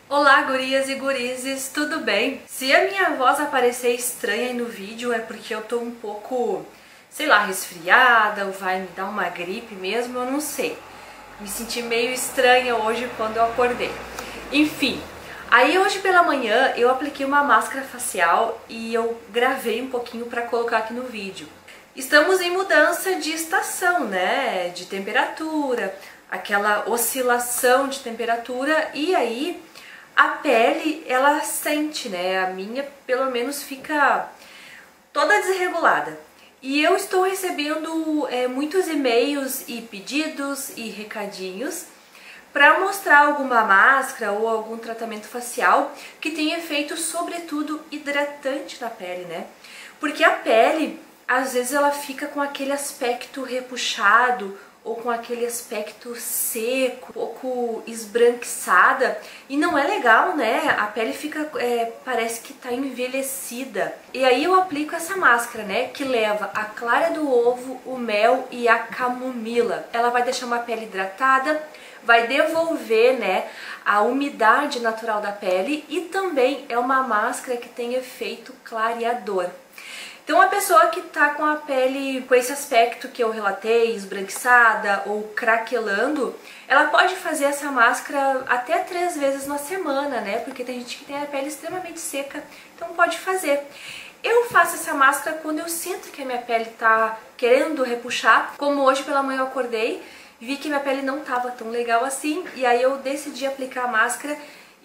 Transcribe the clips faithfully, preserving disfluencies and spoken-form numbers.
Olá, gurias e gurizes, tudo bem? Se a minha voz aparecer estranha aí no vídeo é porque eu tô um pouco, sei lá, resfriada ou vai me dar uma gripe mesmo, eu não sei. Me senti meio estranha hoje quando eu acordei. Enfim, aí hoje pela manhã eu apliquei uma máscara facial e eu gravei um pouquinho pra colocar aqui no vídeo. Estamos em mudança de estação, né? De temperatura, aquela oscilação de temperatura e aí a pele, ela sente, né? A minha, pelo menos, fica toda desregulada. E eu estou recebendo é, muitos e-mails e pedidos e recadinhos para mostrar alguma máscara ou algum tratamento facial que tem efeito, sobretudo, hidratante na pele, né? Porque a pele, às vezes, ela fica com aquele aspecto repuxado ou com aquele aspecto seco, um pouco esbranquiçada, e não é legal, né? A pele fica, é, parece que tá envelhecida. E aí eu aplico essa máscara, né? Que leva a clara do ovo, o mel e a camomila. Ela vai deixar uma pele hidratada, vai devolver, né, a umidade natural da pele e também é uma máscara que tem efeito clareador. Então a pessoa que tá com a pele com esse aspecto que eu relatei, esbranquiçada ou craquelando, ela pode fazer essa máscara até três vezes na semana, né? Porque tem gente que tem a pele extremamente seca, então pode fazer. Eu faço essa máscara quando eu sinto que a minha pele tá querendo repuxar, como hoje pela manhã eu acordei, vi que minha pele não tava tão legal assim, e aí eu decidi aplicar a máscara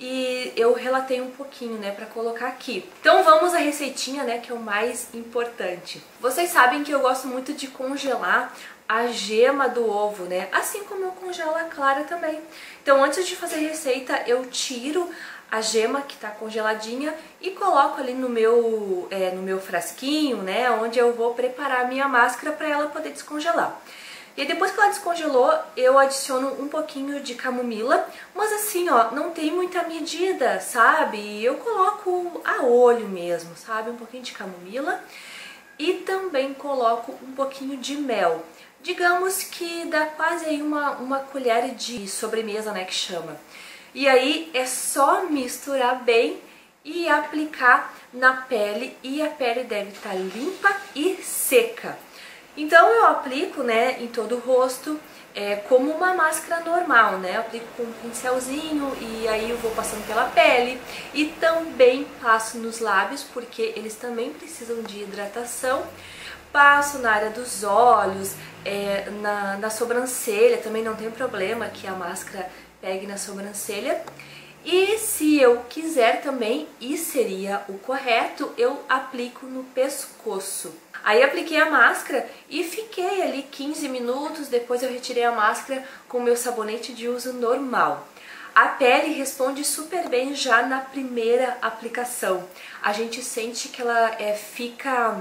e eu relatei um pouquinho, né, pra colocar aqui. Então vamos à receitinha, né, que é o mais importante. Vocês sabem que eu gosto muito de congelar a gema do ovo, né, assim como eu congelo a clara também. Então antes de fazer a receita, eu tiro a gema que tá congeladinha e coloco ali no meu, é, no meu frasquinho, né, onde eu vou preparar a minha máscara para ela poder descongelar. E depois que ela descongelou, eu adiciono um pouquinho de camomila, mas assim, ó, não tem muita medida, sabe? Eu coloco a olho mesmo, sabe? Um pouquinho de camomila e também coloco um pouquinho de mel. Digamos que dá quase aí uma, uma colher de sobremesa, né, que chama. E aí é só misturar bem e aplicar na pele, e a pele deve estar limpa e seca. Então eu aplico, né, em todo o rosto, é, como uma máscara normal, né? Eu aplico com um pincelzinho e aí eu vou passando pela pele e também passo nos lábios, porque eles também precisam de hidratação. Passo na área dos olhos, é, na, na sobrancelha, também não tem problema que a máscara pegue na sobrancelha. E se eu quiser também, e seria o correto, eu aplico no pescoço. Aí apliquei a máscara e fiquei ali quinze minutos, depois eu retirei a máscara com o meu sabonete de uso normal. A pele responde super bem já na primeira aplicação. A gente sente que ela é, fica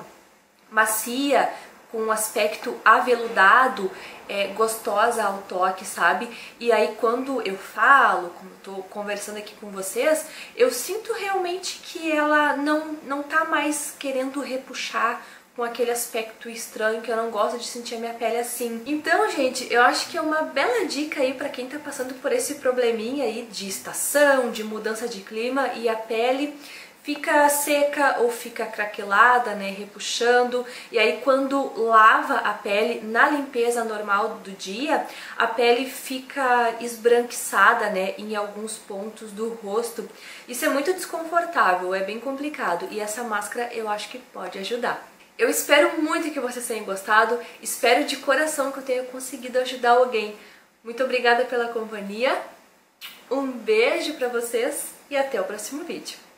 macia, com um aspecto aveludado, é, gostosa ao toque, sabe? E aí quando eu falo, como tô conversando aqui com vocês, eu sinto realmente que ela não, não tá mais querendo repuxar com aquele aspecto estranho, que eu não gosto de sentir a minha pele assim. Então, gente, eu acho que é uma bela dica aí pra quem tá passando por esse probleminha aí de estação, de mudança de clima e a pele fica seca ou fica craquelada, né, repuxando, e aí quando lava a pele na limpeza normal do dia, a pele fica esbranquiçada, né, em alguns pontos do rosto. Isso é muito desconfortável, é bem complicado, e essa máscara eu acho que pode ajudar. Eu espero muito que vocês tenham gostado, espero de coração que eu tenha conseguido ajudar alguém. Muito obrigada pela companhia, um beijo pra vocês e até o próximo vídeo.